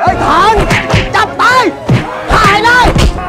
ไอ้ทหารจับตายตายเลย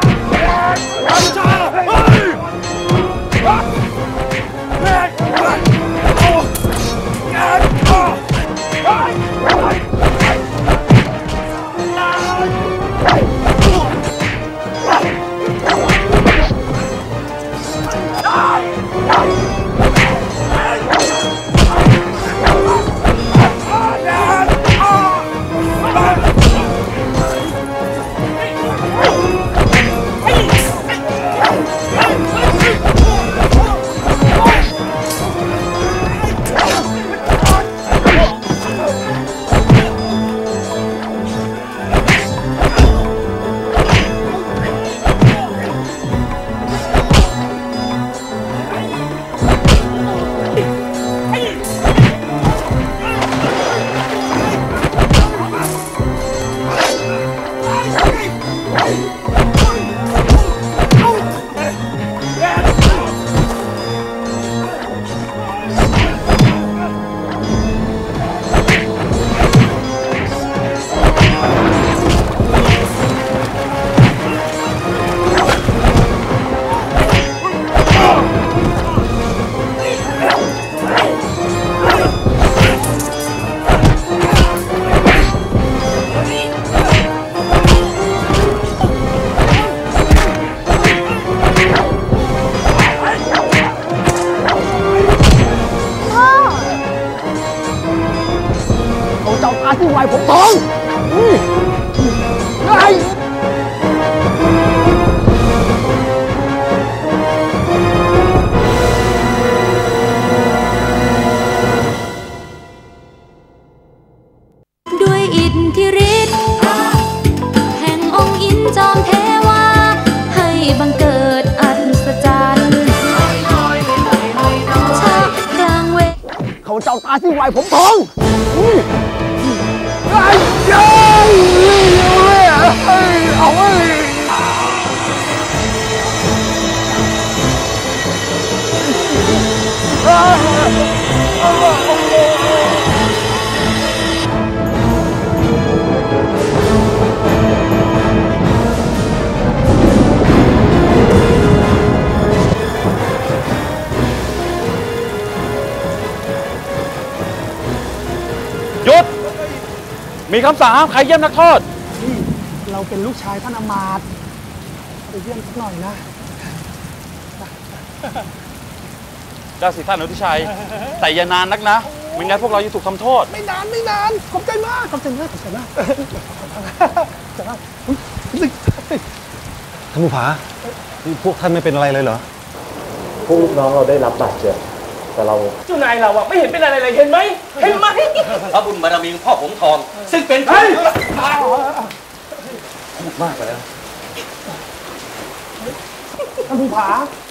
ที่วายผมทองไอ้ด้วยอิทธิฤทธิ์แห่งองค์อินจอมเทวาให้บังเกิดอัศจรรย์ชักกลางเวเขาเจ้าตาที่วายผมทองไอ้ยัยเอาไว้หยุดมีคำสั่งห้ามใครเยี่ยมนักโทษนี่เราเป็นลูกชายท่านอมาตย์ไปเยี่ยมสักหน่อยนะเจ้าสิท่านอนุชัยแต่อย่านานนักนะไม่งั้นพวกเราจะถูกทำโทษไม่นานขอบใจมากท่านภูผาพวกท่านไม่เป็นอะไรเลยเหรอพวกลูกน้องเราได้รับบาดเจ็บแต่เราเจ้านายเราอะไม่เห็นเป็นอะไรเลยเห็นไหมพระบุญบารมีพ่อผมทองซึ่งเป็นพูดมากไปแล้วท่านภูผา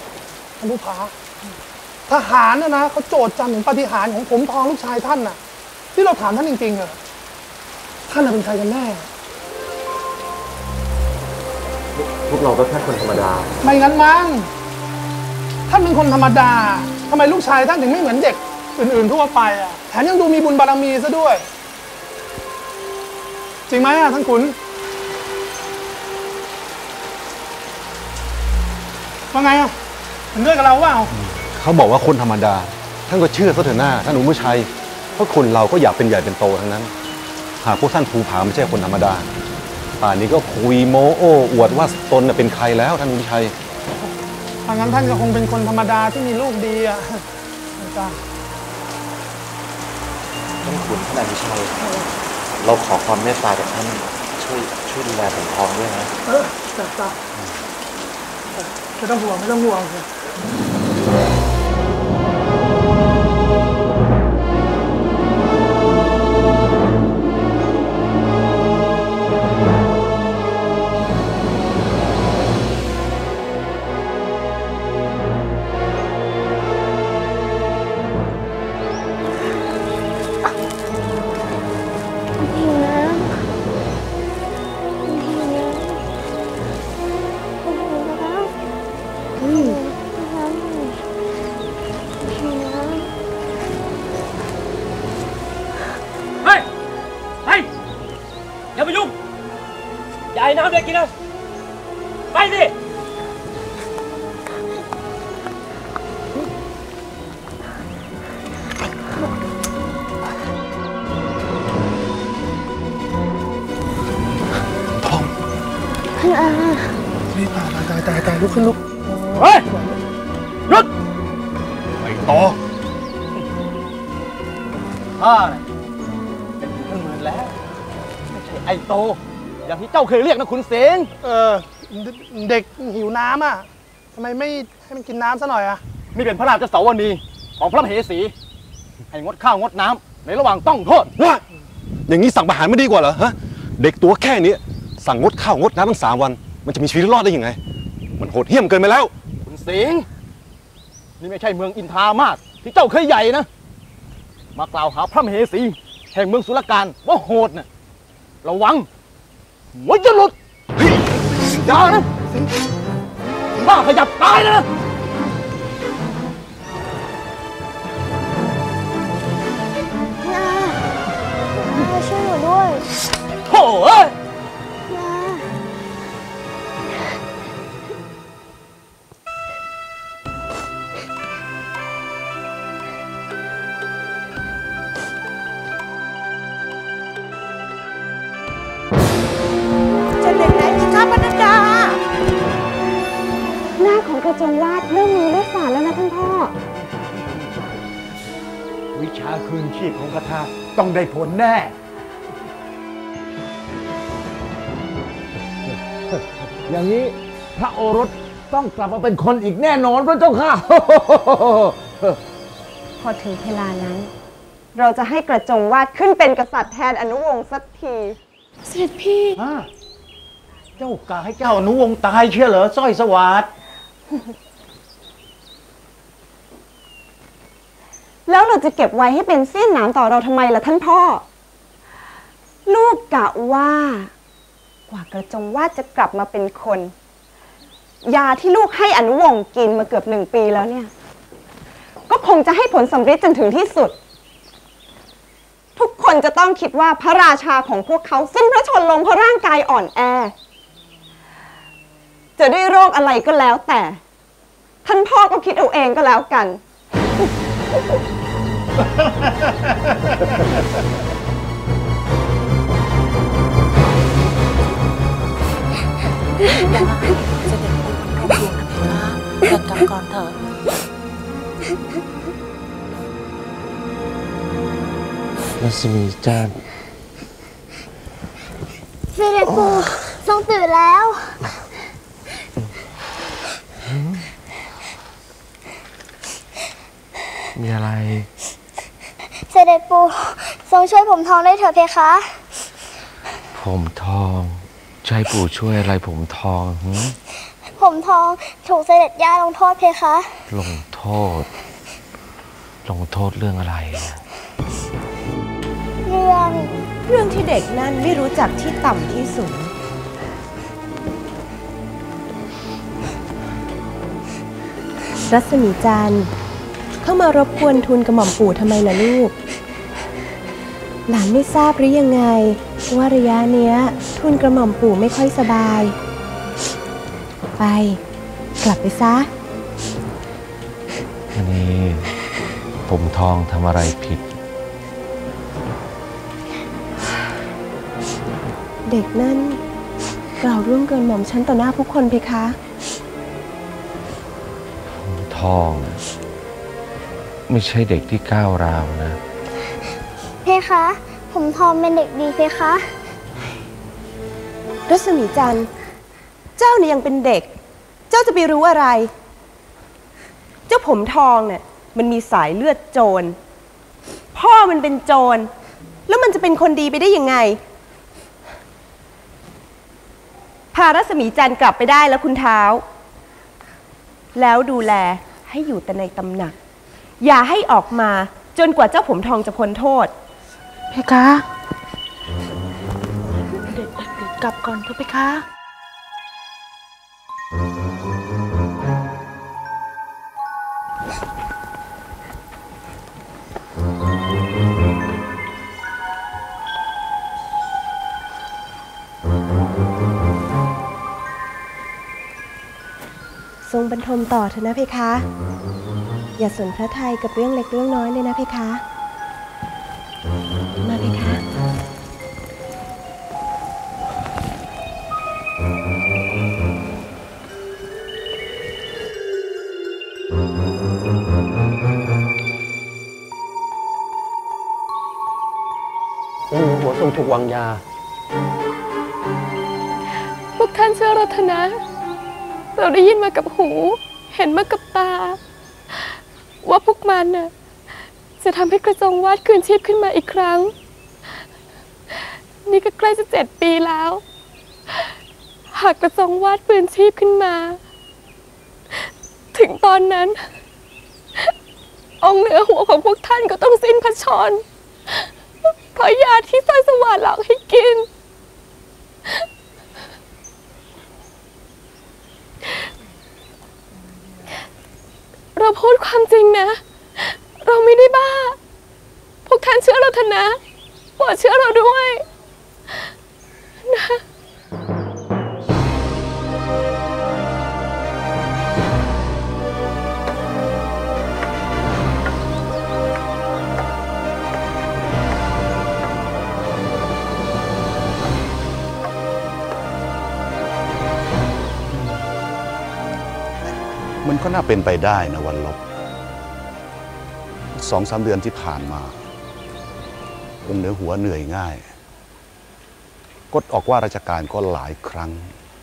ทหารนะเขาโจทย์จำถึงปาฏิหาริย์ของผมทองลูกชายท่านน่ะที่เราถามท่านจริงๆอะท่านเป็นใครกันแน่พวกเราก็แค่คนธรรมดาไม่งั้นมั้งท่านเป็นคนธรรมดาทำไมลูกชายท่านถึงไม่เหมือนเด็กอื่นๆทั่วไปอ่ะแถมยังดูมีบุญบารมีซะด้วยจริงไหมอ่ะท่านขุนว่าไงอ่ะเห็นด้วยกับเราเปล่าเขาบอกว่าคนธรรมดาท่านก็เชื่อซะเถอะหน้าท่านอุมุชัยเพราะคนเราก็อยากเป็นใหญ่เป็นโตทั้งนั้นหากพวกท่านภูผาไม่ใช่คนธรรมดาป่านนี้ก็คุยโม้โอ้อวดว่าตนเป็นใครแล้วท่านอุมุชัยถ้างั้นท่านก็คงเป็นคนธรรมดาที่มีลูกดีอ่ะจ้าท่านขุนท่านอนุชัยเราขอความเมตตาจากท่านช่วยดูแลผมทองด้วยนะจ้าไม่ต้องห่วงยายน้ำเด็กกินนะไปสิตายลุกขึ้นลุกเฮ้ยหยุดไอ้ต่อข้าเนี่ยเป็นเครื่องมือแล้วไม่ใช่ไอ้โตอย่างที่เจ้าเคยเรียกนะคุณเสงเด็กหิวน้ำอ่ะทำไมไม่ให้มันกินน้ำซะหน่อยอ่ะนี่เป็นพระราชสวนีของพระมเหสีให้งดข้าวงดน้ำในระหว่างต้องโทษว่าอย่างนี้สั่งประหารไม่ดีกว่าเหรอฮะเด็กตัวแค่นี้สั่งงดข้าวงดน้ำตั้ง3 วันมันจะมีชีวิตรอดได้ยังไงมันโหดเหี้ยมเกินไปแล้วคุณสิงห์นี่ไม่ใช่เมืองอินทรามาศที่เจ้าเคยใหญ่นะมากล่าวหาพระมเหสีแห่งเมืองสุรการว่าโหดน่ะระวังหัวจะหลุดอย่านะบ้าขยับตายนะนาช่วยหนูด้วยโถ่เอ้ยนาจะเด็กไหนมีข้าพนัดดาหน้าของกระจงวาดเริ่มมีเลือดฝาดแล้วนะท่านพ่อวิชาคืนชีพของคาถาต้องได้ผลแน่ อย่างนี้พระโอรสต้องกลับมาเป็นคนอีกแน่นอนพระเจ้าค่ะพอถึงเวลานั้น เราจะให้กระจงวาดขึ้นเป็นกษัตริย์แทนอนุวงศ์สักทีเสด็จพี่เจ้ากาให้เจ้าอนุวงศ์ตายเชื่อเหรอสร้อยสวัสดแล้วเราจะเก็บไว้ให้เป็นเสี้ยนหนามต่อเราทำไมล่ะท่านพ่อ ลูกกะว่ากว่ากระจงวาดจะกลับมาเป็นคน ยาที่ลูกให้อนุวงศ์กินมาเกือบ1 ปีแล้วเนี่ย ก็คงจะให้ผลสำเร็จจนถึงที่สุด ทุกคนจะต้องคิดว่าพระราชาของพวกเขาสิ้นพระชนม์ลงเพราะร่างกายอ่อนแอ จะด้วยโรคอะไรก็แล้วแต่ ท่านพ่อก็คิดเอาเองก็แล้วกันรัศมีจันทร์เสด็จปู่ทรงตื่นแล้วมีอะไรเสด็จปู่ทรงช่วยผมทองได้เถอะเพคะผมทองใช้ปู่ช่วยอะไรผมทองหึผมทองถูกเสด็จย่าลงโทษเพคะลงโทษ ลงโทษเรื่องอะไรอะเรื่องที่เด็กนั่นไม่รู้จักที่ต่ำที่สูง รัศมีจันทร์เข้ามารบกวนทูลกระหม่อมปู่ทำไมล่ะลูก หลานไม่ทราบหรือยังไงว่าระยะเนี้ยทูลกระหม่อมปู่ไม่ค่อยสบาย ไปกลับไปซะอันนี้ผมทองทำอะไรผิดเด็กนั่นกล่าวร่วงเกินหม่อมฉันต่อหน้าผู้คนเพคะผมทองไม่ใช่เด็กที่ก้าวร้าวนะเพคะ ผมทองเป็นเด็กดีเพคะรัศมีจันทร์เจ้าเนี่ยยังเป็นเด็ก เจ้าจะไปรู้อะไร เจ้าผมทองเนี่ยมันมีสายเลือดโจร พ่อมันเป็นโจร แล้วมันจะเป็นคนดีไปได้ยังไง พารัศมีจันทร์กลับไปได้แล้วคุณเท้า แล้วดูแลให้อยู่แต่ในตำหนัก อย่าให้ออกมาจนกว่าเจ้าผมทองจะพ้นโทษเพคะเด็กกลับก่อนเถอะเพคะทรงบรรทมต่อเถอะนะเพคะ อย่าสนพระทัยกับเรื่องเล็กเรื่องน้อยเลยนะเพคะ มาเพคะหัวทรงถูกวางยาพวกท่านเชื่อเราเถอะนะ เราได้ยินมากับหู เห็นมากับตา ว่าพวกมันน่ะจะทำให้กระจงวาดคืนชีพขึ้นมาอีกครั้ง นี่ก็ใกล้จะ7 ปีแล้ว หากกระจงวาดฟื้นชีพขึ้นมา ถึงตอนนั้น องค์เหนือหัวของพวกท่านก็ต้องสิ้นพระชนม์เพราะยาที่สร้อยสวรรค์หลอกให้กิน เราพูดความจริงนะ เราไม่ได้บ้า พวกท่านเชื่อเราเถอะนะโปรดเชื่อเราด้วยนะมันก็น่าเป็นไปได้นะวันลบ2-3 เดือนที่ผ่านมาองค์เหนือหัวเหนื่อยง่ายกดออกว่าราชการก็หลายครั้ง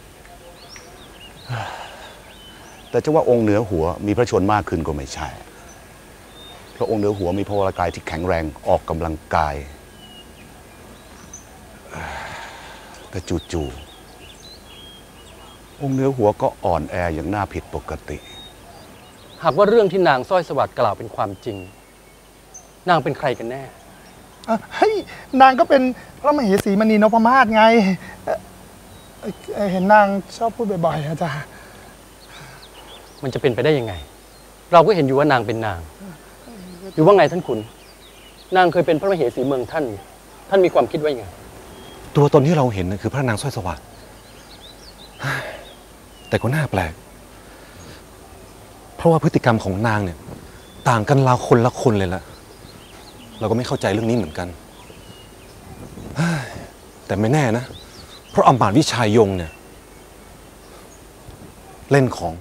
แต่จะว่าองค์เหนือหัวมีพระชนมากขึ้นก็ไม่ใช่เพราะองค์เหนือหัวมีพลกายที่แข็งแรงออกกำลังกายแต่จู่ๆองค์เหนือหัวก็อ่อนแออย่างน่าผิดปกติหากว่าเรื่องที่นางสร้อยสวัสดิ์กล่าวเป็นความจริงนางเป็นใครกันแน่เฮ้ยนางก็เป็นพระมเหสีมณีนพมาศไงเห็นนางชอบพูดบ่อยๆอาจารย์มันจะเป็นไปได้ยังไงเราก็เห็นอยู่ว่านางเป็นนางหรือว่าไงท่านขุนนางเคยเป็นพระมเหสีเมืองท่านมีความคิดว่ายังไงตัวตนที่เราเห็นนะคือพระนางสร้อยสวัสดิ์แต่ก็น่าแปลกเพราะว่าพฤติกรรมของนางเนี่ยต่างกันราวคนละคนเลยล่ะเราก็ไม่เข้าใจเรื่องนี้เหมือนกันแต่ไม่แน่นะเพราะอำมาตย์วิชัยยงเนี่ยเล่นของ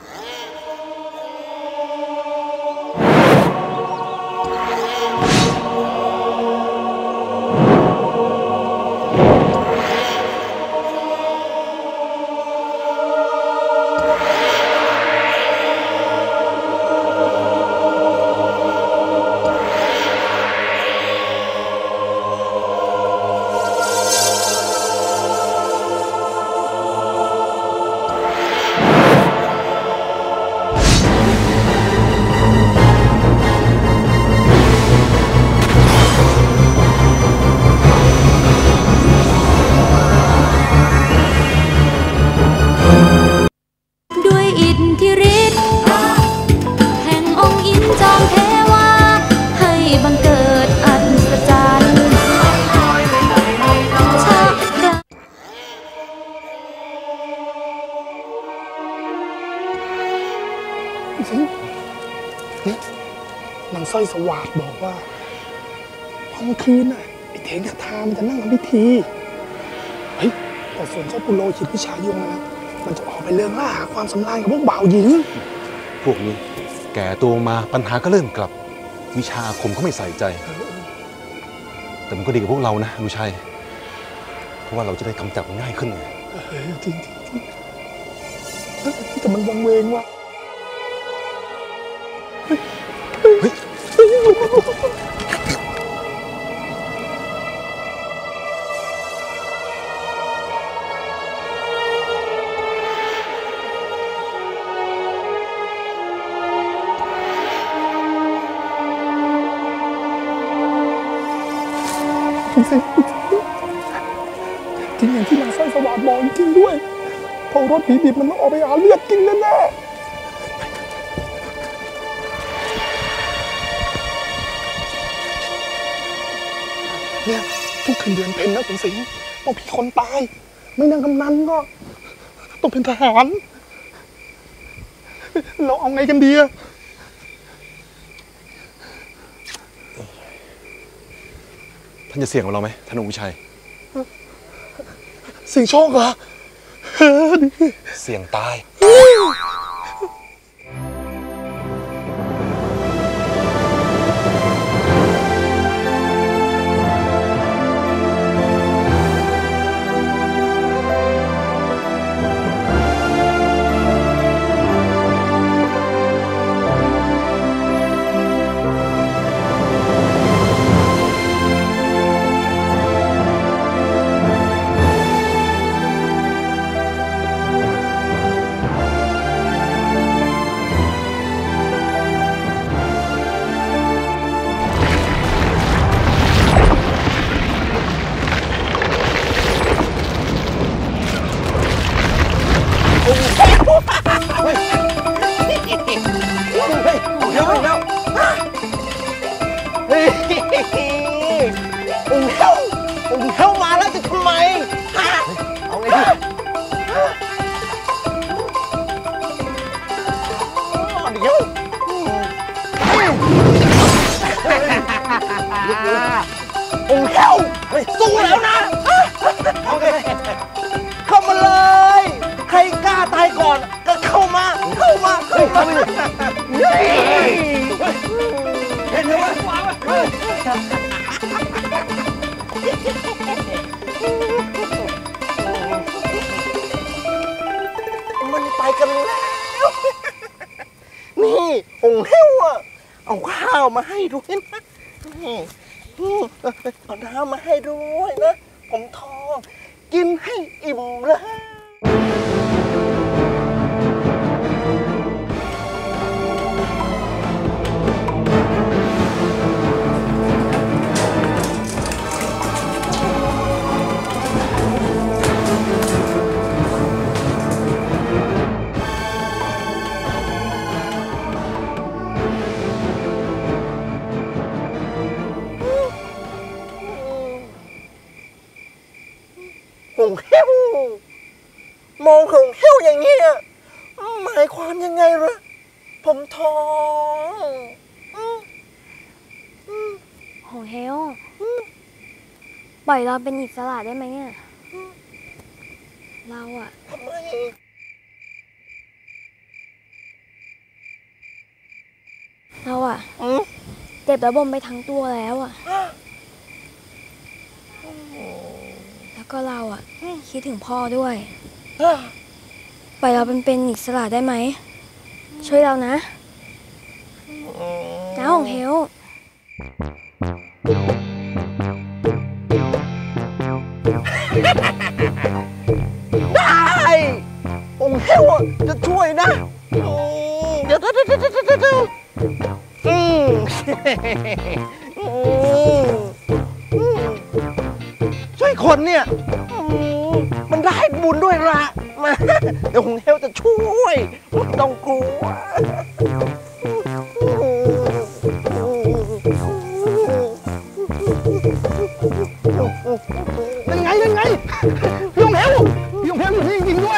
นางสร้อยสวัสดิ์บอกว่าพอเมื่อคืนน่ะไอ้เถนคาถามันจะนั่งทำพิธีเฮ้ยแต่ส่วนเจ้าปุโรหิตวิชายงนะมันจะออกไปเรื่องล่าหาความสำราญกับพวกบ่าวหญิงพวกนี้แก่ตัวมาปัญหาก็เริ่มกลับวิชาอาคมก็ไม่ใส่ใจแต่มันก็ดีกับพวกเรานะลุชัยเพราะว่าเราจะได้กำจัดมันง่ายขึ้นไงจริงแต่มันวังเวงว่ะจริงอย่างที่นางสร้อยสวัสดิ์บอกจริงด้วยพอรถผีดิบมันต้องออกไปหาเลือดกินแน่เนี่ยทุกคืนเดือนเพ็ญนะคุณสิงห์ต้องมีคนตายไม่นางกำนันก็ต้องเป็นทหารเราเอาไงกันดีอะท่านจะเสี่ยงกับเราไหมท่านองค์วิชัยเสี่ยงโชคเหรอเสี่ยงตายองค์แก้วสู้แล้วนะเข้ามาเลย ใครกล้าตายก่อนก็เข้ามาเห็นไหมมันไปกันแล้วนี่องค์แก้วเอาข้าวมาให้ด้วยนะเอาน้ำมาให้ด้วยนะผมทองกินให้อิ่มเลยหงเหี้ยวมองหงเหี้ยวอย่างเงี้ยหมายความยังไงล่ะผมทองหงเฮลปล่อยเราเป็นอิสระได้ไหมเนี่ยเราอะทำไมเราอะเจ็บระบมไปทั้งตัวแล้วอะแล้วก็เราอะคิดถึงพ่อด้วยปล่อยเราเป็นอิสระได้ไหมช่วยเรานะนะหงเฮลได้องค์เหี้ยวจะช่วยนะเดี๋ยวช่วยคนเนี่ยมันได้บุญด้วยละมาเดี๋ยวองค์เหี้ยวจะช่วยไม่ต้องกลัวยังไงพี่องค์เฮลอยู่นี่จริงด้วย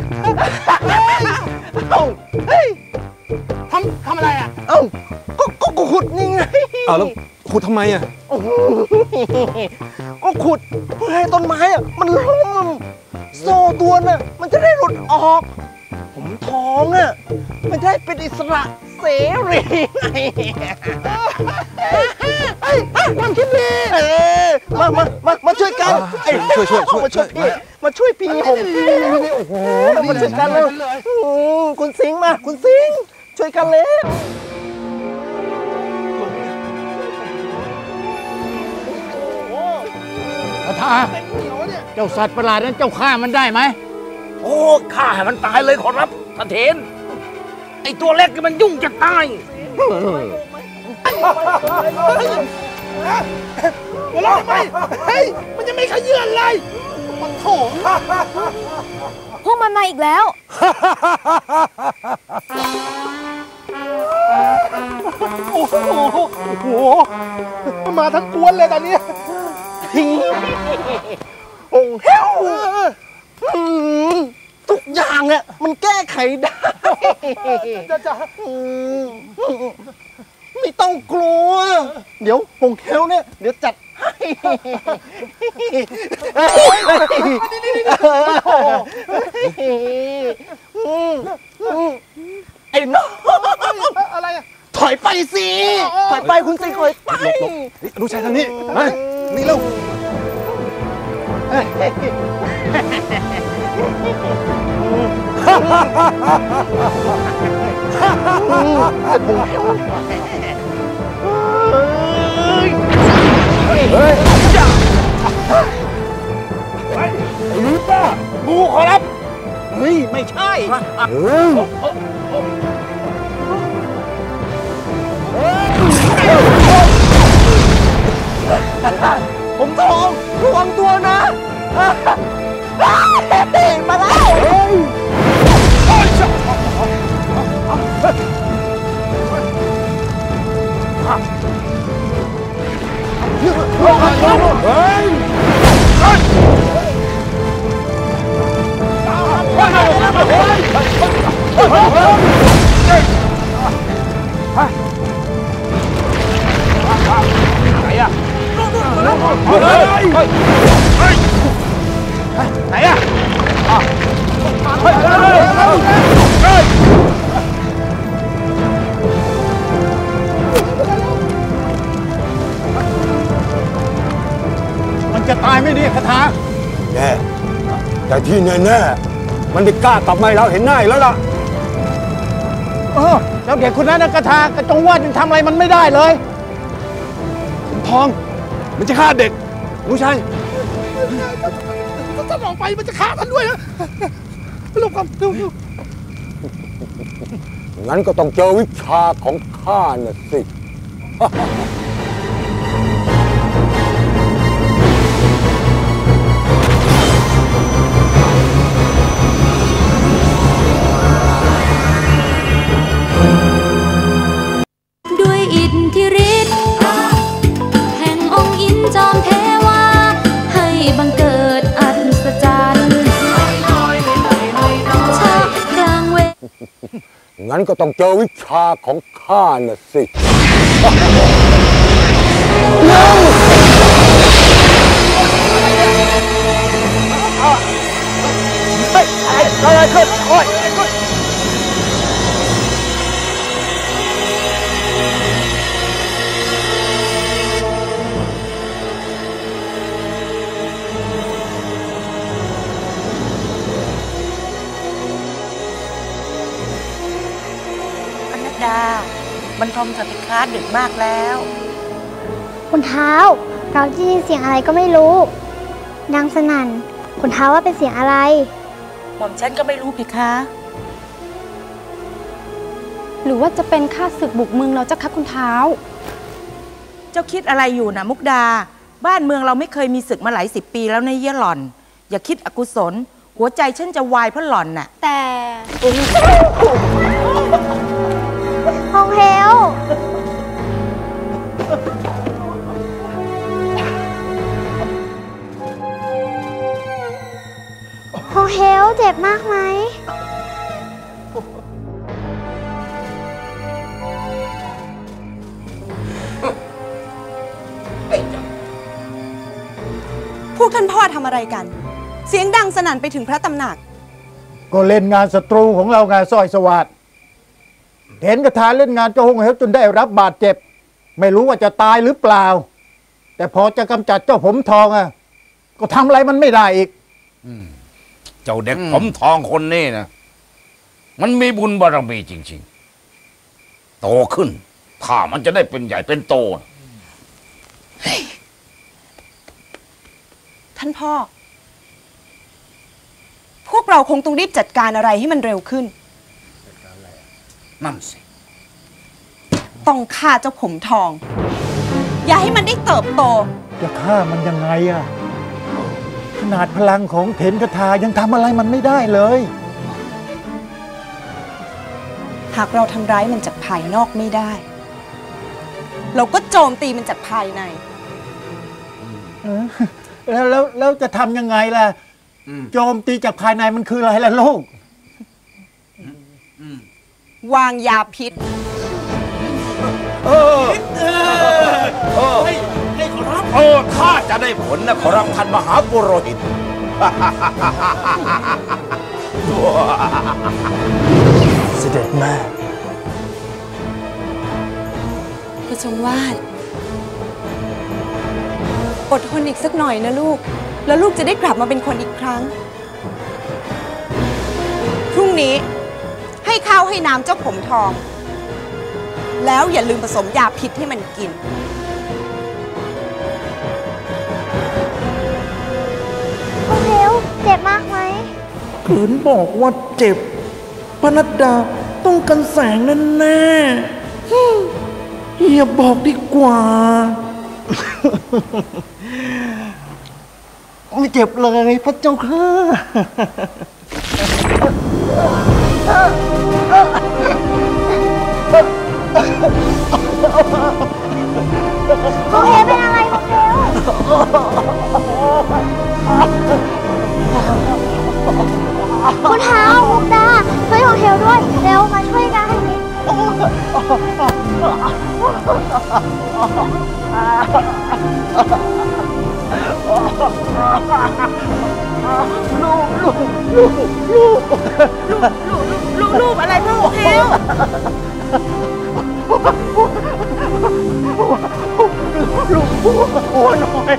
เอ้าเฮ้ยทำอะไรอ่ะเอ้าก็ขุดนี่ไงอ้าวแล้วขุดทำไมอ่ะก็ขุดเพื่อให้ต้นไม้อ่ะมันล้มโซ่ตัวน่ะมันจะได้หลุดออกผมท้องอ่ะมันได้เป็นอิสระเสรีไงความคิดดีมาช่วยกันมาช่วยพี่หงโอ้โหมาช่วยกันเลยคุณสิงห์มาคุณสิงห์ช่วยกันเลยท้าเจ้าสัตว์ประหลาดนั้นเจ้าฆ่ามันได้ไหมโอ้ฆ่าให้มันตายเลยขอรับท่านเถรไอตัวเล็กมันยุ่งจะตายหัวเราะทำไมเฮ้ยมันจะไม่ขยื่นเลยมันโถพวกมันมาอีกแล้วโอ้โหมาทั้งกวนเลยตอนนี้องค์เหี้ยวทุกอย่างอย่างเนี่ยมันแก้ไขได้จ้าไม่ต้องกลัวเดี๋ยวปงเค้วเนี่ยเดี๋ยวจัดให้ไอ้น้องอะไรถอยไปสิถอยไปคุณสิถอยไปรู้ชายทางนี้มานี่เร็วรู้ป่ะงูขอรับเฮ้ยไม่ใช่ผมทองระวังตัวนะมาแล้วไหนอะไหนอะมันจะตายไม่ดีคาถาแน่แต่ที่แน่ๆมันไม่กล้ากลับมาเราเห็นหน้าอีกแล้วล่ะแล้วเด็กคนนั้นนะคาถากระจงวาดยังทำอะไรมันไม่ได้เลยทองมันจะฆ่าเด็กรู้ใช่ถ้าออกไปมันจะฆ่าท่านด้วยนะลงก่อนเร็วงั้นก็ต้องเจอวิชาของข้าน่ะสิด้วยอิทธิฤทธิ์แห่งองค์อินจอมเทวาให้บังเกิดอัศจรรย์ชักกลางเวงั้นก็ต้องเจอวิชาของข้าน่ะสิอะไรขึ้นโอ้ยบรรทมสติคลาสดึกมากแล้วคุณเท้าเราได้ยินเสียงอะไรก็ไม่รู้ดังสนั่นคุณเท้าว่าเป็นเสียงอะไรหม่อมฉันก็ไม่รู้ผิดคะหรือว่าจะเป็นข้าศึกบุกเมืองเราเจ้าคะคุณเท้าเจ้าคิดอะไรอยู่นะมุกดาบ้านเมืองเราไม่เคยมีศึกมาหลาย10 ปีแล้วในเยี่ยหล่อนอย่าคิดอกุศลหัวใจฉันจะวายเพราะหล่อนน่ะแต่ฮองเฮลฮองเฮลเจ็บมากไหมพวกท่านพ่อทำอะไรกันเสียงดังสนั่นไปถึงพระตำหนักก็เล่นงานศัตรูของเราไงสร้อยสวัสดิ์เห็นกระทาเล่นงานเจ้าฮงเฮลจนได้รับบาดเจ็บไม่รู้ว่าจะตายหรือเปล่าแต่พอจะกำจัดเจ้าผมทองอ่ะก็ทำอะไรมันไม่ได้อีกเจ้าเด็กผมทองคนนี้นะมันมีบุญบารมีจริงๆโตขึ้นถ้ามันจะได้เป็นใหญ่เป็นโตท่านพ่อพวกเราคงต้องรีบจัดการอะไรให้มันเร็วขึ้นนั่นสิต้องฆ่าเจ้าผมทองอย่าให้มันได้เติบโตจะฆ่ามันยังไงอะขนาดพลังของเถนกทายังทำอะไรมันไม่ได้เลยหากเราทำร้ายมันจากภายนอกไม่ได้เราก็โจมตีมันจากภายในแล้วจะทำยังไงล่ะโจมตีจากภายในมันคืออะไรล่ะลูกวางยาพิษให้ขอรับถ้าจะได้ผลนะขอรับท่านมหาปุโรหิตเสด็จแม่กระจงวาดอดทนอีกสักหน่อยนะลูกแล้วลูกจะได้กลับมาเป็นคนอีกครั้งพรุ่งนี้ให้ข้าวให้น้ำเจ้าผมทองแล้วอย่าลืมผสมยาพิษให้มันกินพ่อเฮลเจ็บมากไหมขืนบอกว่าเจ็บปนัดดาต้องกันแสงแน่ๆอย่าบอกดีกว่าไม่เจ็บเลยพระเจ้าค่ะพ่อเฮลเป็นอะไรพ่อเฮลคุณเท้ามุกดาช่วยพ่อเฮลด้วยเร็วมาช่วยกันลูกอะไรพ่อเฮลลูกหัวหน่อย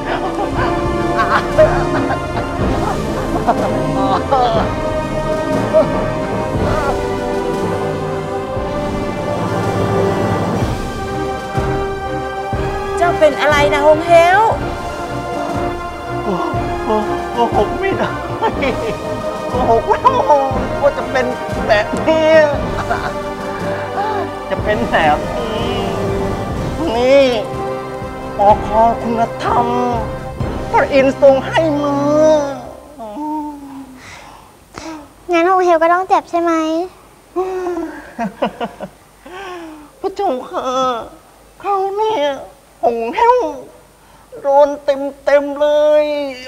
เจ้าเป็นอะไรนะฮงเฮลโกหกไม่ได้โกหกว่าจะเป็นแบบนี้จะเป็นแบบนี้นี่ปอคอคุณธรรมพระอินทร์ทรงให้มืองั้นฮงเฮลก็ต้องเจ็บใช่ไหมพระเจ้าค่ะเขาเนี่ยหงเฮลโดนเต็มเลย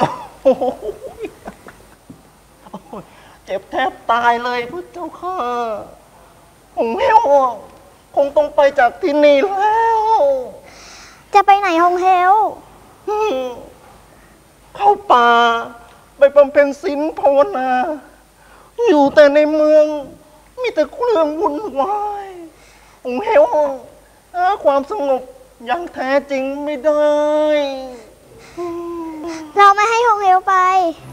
เจ็บแทบตายเลยพระเจ้าค่ะหงเฮลคงต้องไปจากที่นี่แล้วจะไปไหนฮงเฮลเข้าป่าไปบำเพ็ญศีลภาวนาอยู่แต่ในเมืองมีแต่เรื่องวุ่นวายหงเฮลหาความสงบอย่างแท้จริงไม่ได้เราไม่ให้ฮงเฮลไป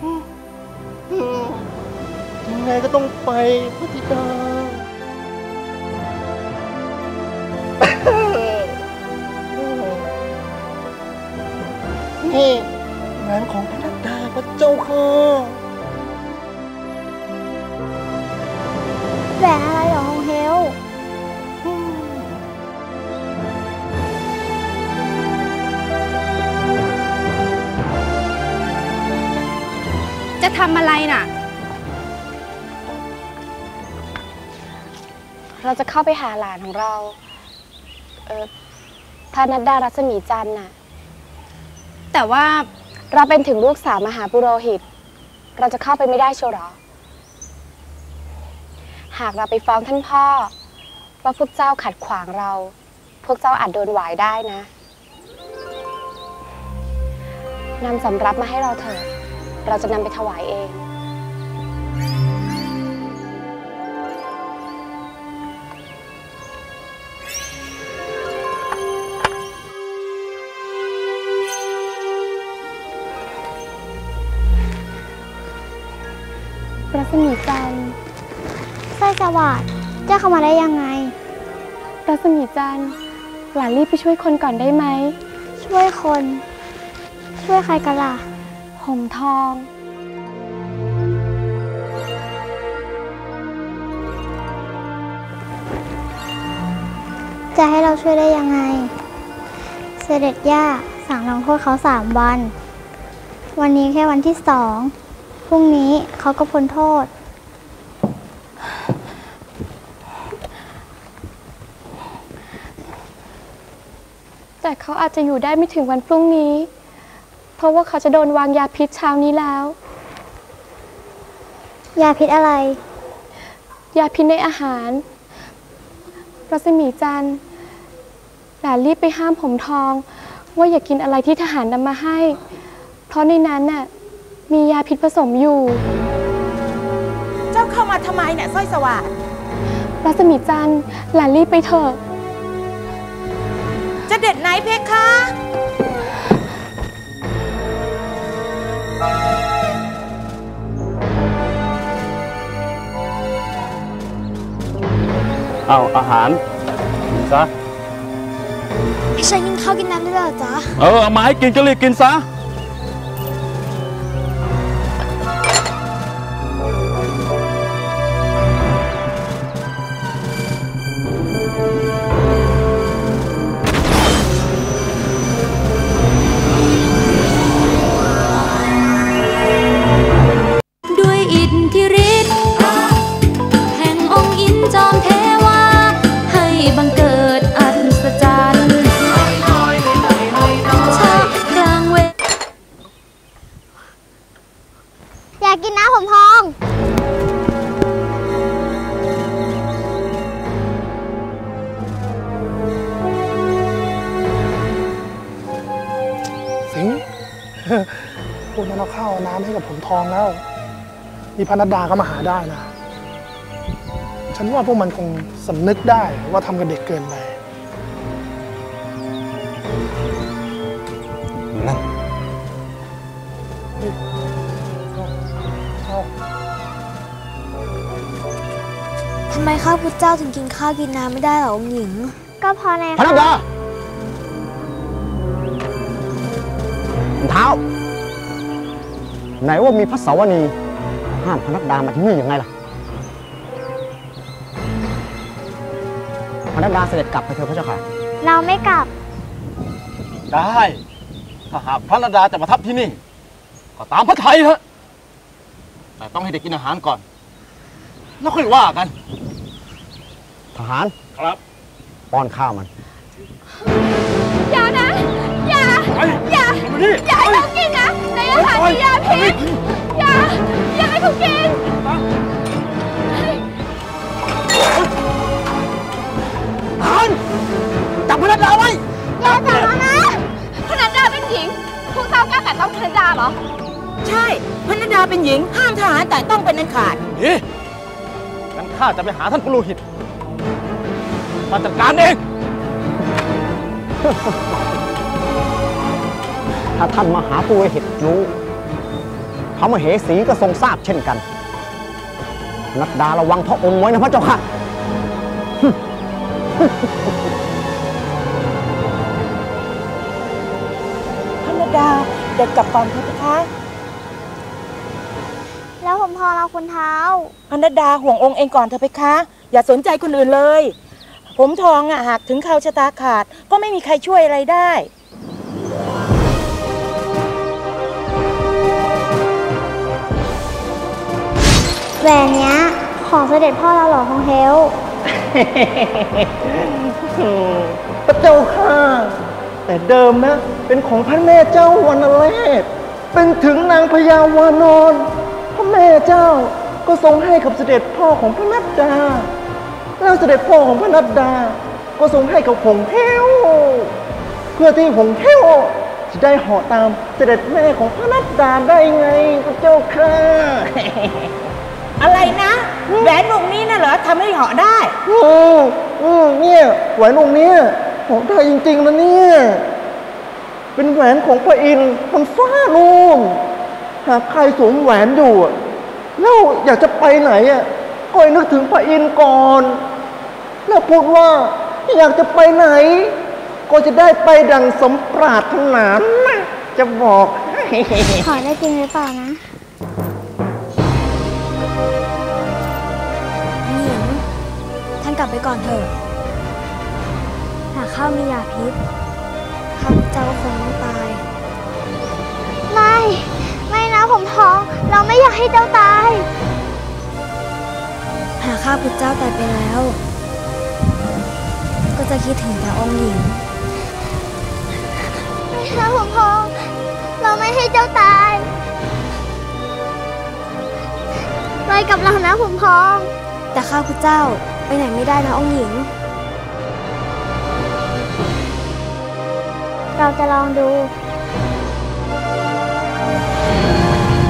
ยังไงก็ต้องไปพระธิดานี่งานของพระนัดดาพระเจ้าค่ะแหวนอะไรเหรอฮงเฮลจะทำอะไรน่ะเราจะเข้าไปหาหลานของเราพระนัดดารัศมีจันทร์น่ะแต่ว่าเราเป็นถึงลูกสาวมหาปุโรหิตเราจะเข้าไปไม่ได้เชียวหรอหากเราไปฟ้องท่านพ่อว่าพวกเจ้าขัดขวางเราพวกเจ้าอาจโดนหวายได้นะนำสำรับมาให้เราเถิดเราจะนำไปถวายเองรัศมีจันทร์ไส้สวัสดิ์เจ้าเข้ามาได้ยังไงรัศมีจันทร์หลานรีบไปช่วยคนก่อนได้ไหมช่วยคนช่วยใครกันล่ะหงทองจะให้เราช่วยได้ยังไงเสด็จย่าสั่งลงโทษเขา3 วันวันนี้แค่วันที่2พรุ่งนี้เขาก็พ้นโทษแต่เขาอาจจะอยู่ได้ไม่ถึงวันพรุ่งนี้เพราะว่าเขาจะโดนวางยาพิษเช้านี้แล้วยาพิษอะไรยาพิษในอาหารรัศมีจันทร์หลานรีบไปห้ามผมทองว่าอย่ากินอะไรที่ทหารนำมาให้ เพราะในนั้นน่ะมียาพิษผสมอยู่เจ้าเข้ามาทำไมเนี่ยสร้อยสวัสดิ์รัศมีจันทร์หลานรีบไปเถอะจะเด็ดไหนเพคะเอาอาหารกินซะพี่ชายกินข้าวกินน้ำได้แล้วเหรอจ๊ะเอามาให้กินก็รีบกินซะด้วยอิทธิฤทธิ์แห่งองค์อินจอมเทวาให้บังเกิดอัศจรรย์ชักกลางเวอยากกินน้ำผมทองสิงห์ พวกนั้นเอาข้าวเอาน้ำให้กับผมทองแล้วมีพนัดดาก็มาหาได้นะ ฉันว่าพวกมันคงสำนึกได้ว่าทำกับเด็กเกินไปนั่นทำไมข้าพุทธเจ้าถึงกินข้าวกินน้ำไม่ได้เหรอองค์หญิง ก็เพราะในพนักดาเท้า ไหนว่ามีพระสาวนีห้ามพนักดามาที่นี่ยังไงล่ะพนักดาเสด็จกลับไปเถอะพระเจ้าค่ะเราไม่กลับได้ถ้าหากพระนดาจะมาทับที่นี่ก็ตามพระทัยเถอะแต่ต้องให้เด็กกินอาหารก่อนแล้วค่อยว่ากันทหารครับป้อนข้าวมันอย่านะ อย่าอย่าให้เขากินนะในอาหารมียาพิษอย่าให้เขากินทหารจับพนักดาไว้อย่าจับแล้วนะพนันดาเป็นหญิงพวกเจ้ากล้าแต่ต้องพนันดาเหรอใช่พนัดดาเป็นหญิงห้ามทหารแต่ต้องเป็นอันขาดนี่งั้นข้าจะไปหาท่านปุโรหิตมาจัดการเอง ถ้าท่านมหาปุโรหิตรู้พระมเหสีก็ทรงทราบเช่นกันนัดดาระวังพระองค์ไว้นะพระเจ้าค่ะพนัดดาเด็กกลับก่อนเถอะคะแล้วผมทองเราคุณเท้าพนัดดาห่วงองค์เองก่อนเถอะเพคะ อย่าสนใจคนอื่นเลย ผมทองหากถึงข่าวชะตาขาดก็ไม่มีใครช่วยอะไรได้แหวนเนี้ยของเสด็จพ่อเราเหรอของเฮลพระเจ้าค่ะแต่เดิมนะเป็นของพระแม่เจ้าวรรณเลศเป็นถึงนางพญาวานอนพระแม่เจ้าก็ทรงให้กับเสด็จพ่อของพระนัดดาแล้วเสด็จพ่อของพระนัดดาก็ทรงให้กับหงเฮวเพื่อที่หงเฮวจะได้เหาะตามเสด็จแม่ของพระนัดดาได้ไงพระเจ้าค่ะอะไรนะแหวนวงนี้น่ะเหรอทำให้เหาะได้เนี่ยแหวนวงนี้เหาะได้จริงๆนะเนี่ยเป็นแหวนของพระอินทร์บนฟ้านู่นหากใครสวมแหวนอยู่แล้วอยากจะไปไหนก็ให้นึกถึงพระอินทร์ก่อนแล้วพูดว่าอยากจะไปไหนก็จะได้ไปดังสมปรารถนานะจะบอกขอได้จริงหรือเปล่านะหญิงท่านกลับไปก่อนเถอะหากข้ามียาพิษข้าพเจ้าคงต้องตาย ไม่นะผมท้องเราไม่อยากให้เจ้าตายหากข้าพุทธเจ้าตายไปแล้ว ก็จะคิดถึงแต่องค์หญิงไม่นะผมท้องเราไม่ให้เจ้าตายไปกับเรานะผมท้องแต่ข้าพุทธเจ้าไปไหนไม่ได้นะองค์หญิงเราจะลองดู